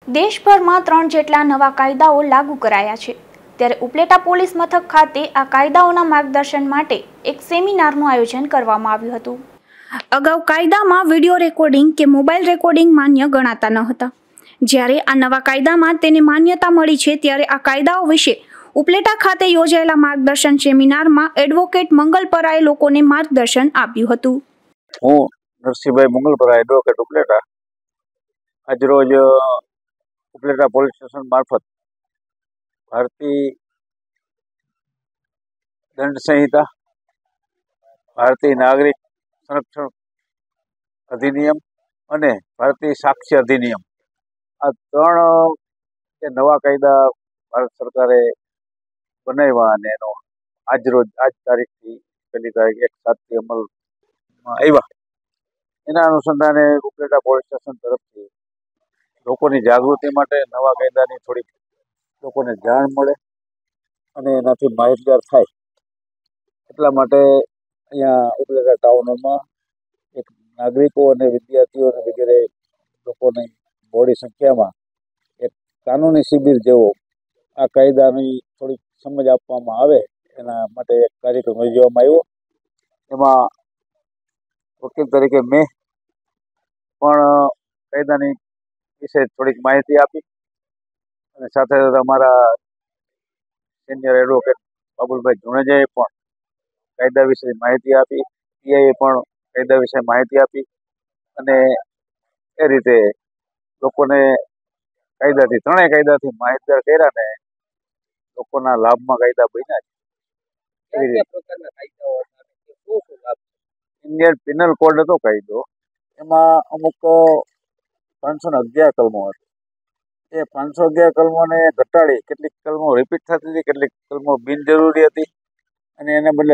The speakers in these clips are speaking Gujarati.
દેશભરમાં 3 જેટલા નવા કાયદાઓ લાગુ કરાયા છે ત્યારે ઉપલેટા પોલીસ મથક ખાતે આ કાયદાઓના માર્ગદર્શન માટે એક સેમિનારનું આયોજન કરવામાં આવ્યું હતું। અગાઉ કાયદામાં વિડિયો રેકોર્ડિંગ કે મોબાઈલ રેકોર્ડિંગ માન્ય ગણાતા ન હતા, જ્યારે આ નવા કાયદામાં તેને માન્યતા મળી છે ત્યારે આ કાયદાઓ વિશે ઉપલેટા ખાતે યોજાયેલા માર્ગદર્શન સેમિનારમાં એડવોકેટ મંગલપરાએ લોકોને માર્ગદર્શન આપ્યું હતું। હું નરસિંહભાઈ મંગલપરા, એડવોકેટ ઉપલેટા, આજરોજ ઉપલેટા પોલીસ સ્ટેશન મારફત ભારતીય દંડ સંહિતા, ભારતીય નાગરિક સંરક્ષણ અધિનિયમ અને ભારતીય સાક્ષ્ય અધિનિયમ, આ 3 નવા કાયદા ભારત સરકારે બનાવ્યા અને એનો આજ તારીખથી 1 તારીખ 1/7 અમલમાં આવ્યા। એના અનુસંધાને ઉપલેટા પોલીસ સ્ટેશન તરફથી લોકોની જાગૃતિ માટે નવા કાયદાની થોડીક લોકોને જાણ મળે અને એનાથી માહિતગાર થાય એટલા માટે અહીંયા ઉપલેટા ટાઉનમાં એક નાગરિકો અને વિદ્યાર્થીઓ વગેરે લોકોની મોટી સંખ્યામાં એક કાનૂની શિબિર જેવો આ કાયદાની થોડીક સમજ આપવામાં આવે એના માટે એક કાર્યક્રમ યોજવામાં આવ્યો। એમાં વકીલ તરીકે મેં પણ કાયદાની વિશે થોડીક માહિતી આપી અને સાથે સાથે અમારા સિનિયર એડવોકેટ બાબુલભાઈ જુણેજાએ પણ કાયદા વિશે માહિતી આપી, પીઆઈએ પણ કાયદા વિશે માહિતી આપી અને એ રીતે લોકોને કાયદાથી 3 કાયદાથી માહિતગાર કર્યા ને લોકોના લાભમાં કાયદા બન્યા છે। ઇન્ડિયન પિનલ કોડ હતો કાયદો, એમાં અમુક 511 કલમો હતી। એ 511 કલમોને ઘટાડી કેટલીક કલમો રિપીટ થતી હતી, કેટલીક કલમો બિનજરૂરી હતી અને એને બદલે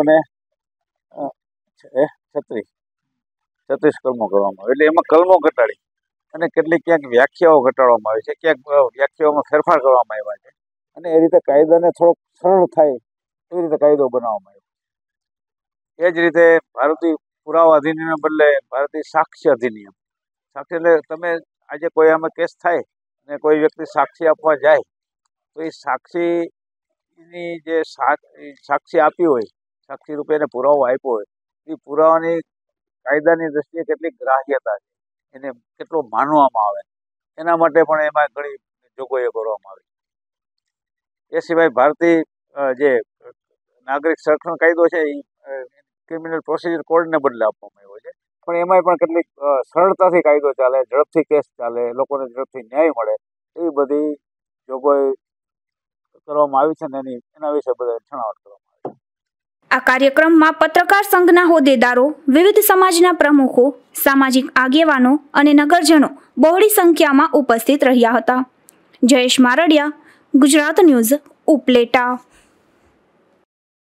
336 કલમો કરવામાં આવી। એટલે એમાં કલમો ઘટાડી અને કેટલીક ક્યાંક વ્યાખ્યાઓ ઘટાડવામાં આવી છે, ક્યાંક વ્યાખ્યાઓમાં ફેરફાર કરવામાં આવ્યા છે અને એ રીતે કાયદાને થોડોક સરળ થાય એવી રીતે કાયદો બનાવવામાં આવ્યો। એ જ રીતે ભારતીય પુરાવા અધિનિયમના બદલે ભારતીય સાક્ષ્ય અધિનિયમ, સાક્ષી એટલે તમે આજે કોઈ આમાં કેસ થાય અને કોઈ વ્યક્તિ સાક્ષી આપવા જાય તો એ સાક્ષીની જે સાક્ષી આપી હોય, સાક્ષી રૂપે એને પુરાવો આપ્યો હોય, એ પુરાવાની કાયદાની દ્રષ્ટિએ કેટલી ગ્રાહ્યતા છે, એને કેટલો માનવામાં આવે એના માટે પણ એમાં ઘણી જોગવાઈઓ કરવામાં આવી। એ સિવાય ભારતીય જે નાગરિક સંરક્ષણ કાયદો છે એ ક્રિમિનલ પ્રોસિજર કોડને બદલે આપવામાં આવ્યો છે, પણ એમાંય પણ કેટલીક સરળતાથી કાયદો ચાલે, ઝડપથી કેસ ચાલે, લોકોને ઝડપથી ન્યાય મળે એવી બધી જોગવાઈ કરવામાં આવી છે ને એના વિશે બધા છણાવટ કરવામાં આવી। આ કાર્યક્રમમાં પત્રકાર સંઘના હોદ્દેદારો, વિવિધ સમાજના પ્રમુખો, સામાજિક આગેવાનો અને નગરજનો બહોળી સંખ્યામાં ઉપસ્થિત રહ્યા હતા। જયેશ મારડિયા, ગુજરાત ન્યૂઝ, ઉપલેટા।